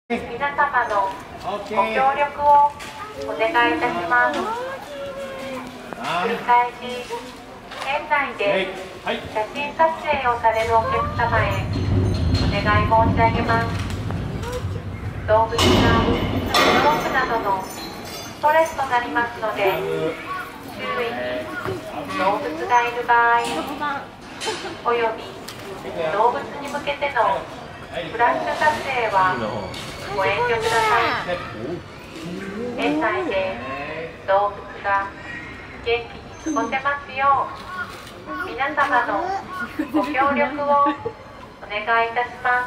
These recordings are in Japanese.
皆様のご協力をお願いいたします。繰り返し、園内で写真撮影をされるお客様へお願い申し上げます。動物が驚くなどのストレスとなりますので、周囲に動物がいる場合、および動物に向けてのフラッシュ撮影はご遠慮ください。園内で動物が元気に過ごせますよう、皆様のご協力をお願いいたします。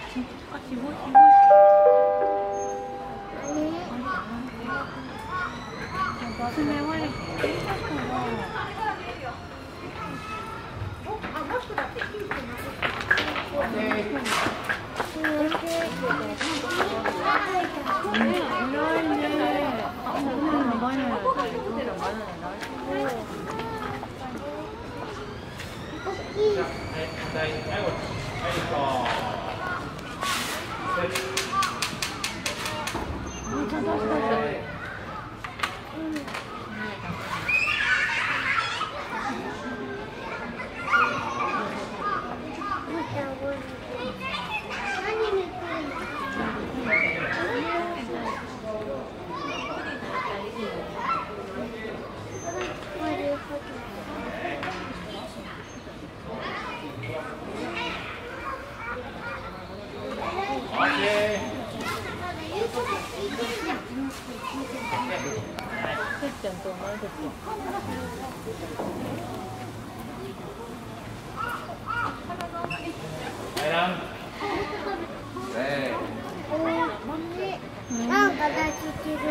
なんか出してる。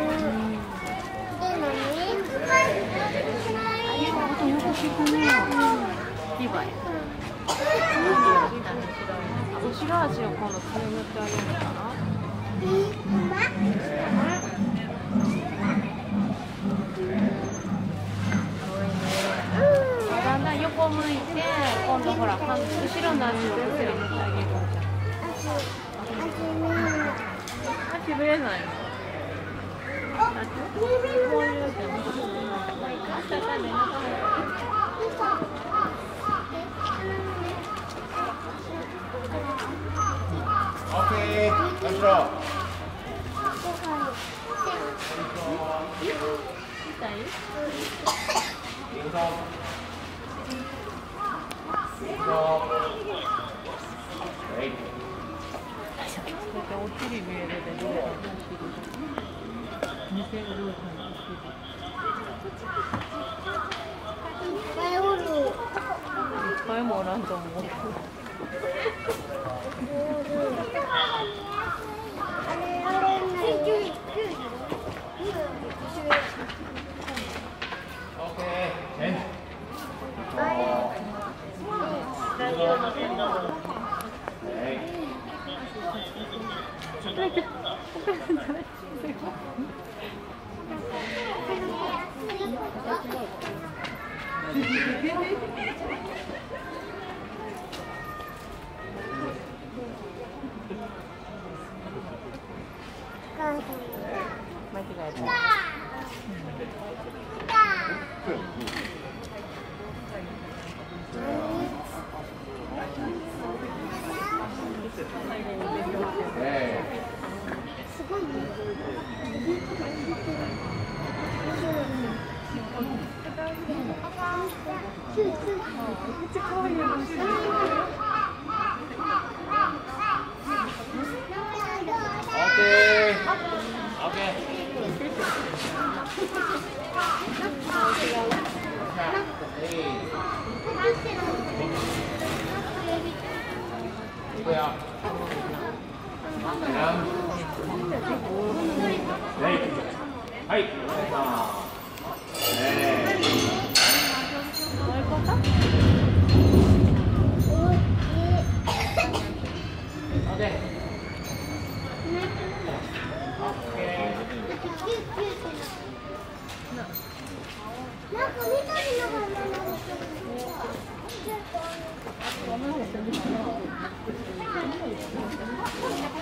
後ろ足を今度強めてあげるのかな。だんだん横向いて、今度ほら後ろの足を強めてあげるんじゃん。足見えないの。こういうやつやな。 OK、後ろ。 お尻見えるでどうや見せるどうやいっぱいおる。 いっぱいもおらんと思う。間違えた。 すごいね。 はい、 なんか緑の花の。